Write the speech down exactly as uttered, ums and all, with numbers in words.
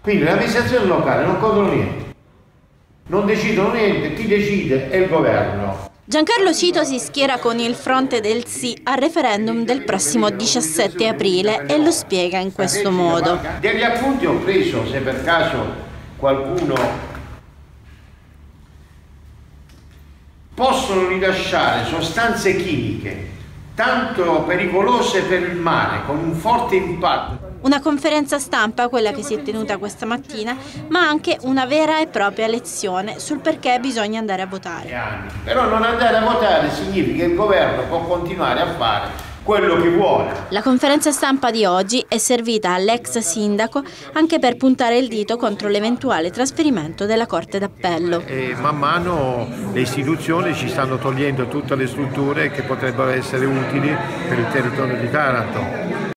Quindi l'amministrazione locale non controlla niente, non decidono niente, chi decide è il governo. Giancarlo Cito si schiera con il fronte del sì al referendum del prossimo diciassette aprile e lo spiega in questo modo. Degli appunti ho preso, se per caso qualcuno possono rilasciare sostanze chimiche tanto pericolose per il mare, con un forte impatto. Una conferenza stampa, quella che si è tenuta questa mattina, ma anche una vera e propria lezione sul perché bisogna andare a votare. Però non andare a votare significa che il governo può continuare a fare quello che vuole. La conferenza stampa di oggi è servita all'ex sindaco anche per puntare il dito contro l'eventuale trasferimento della Corte d'Appello. E man mano le istituzioni ci stanno togliendo tutte le strutture che potrebbero essere utili per il territorio di Taranto.